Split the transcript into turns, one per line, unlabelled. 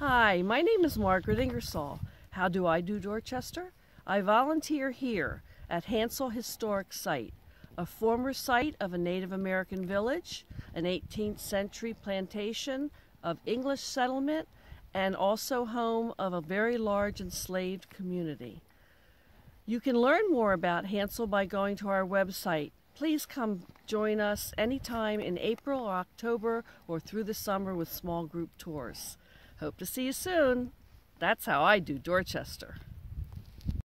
Hi, my name is Midge Ingersoll. How do I do Dorchester? I volunteer here at Hansel Historic Site, a former site of a Native American village, an 18th century plantation of English settlement, and also home of a very large enslaved community. You can learn more about Hansel by going to our website. Please come join us anytime in April or October or through the summer with small group tours. Hope to see you soon. That's how I do Dorchester.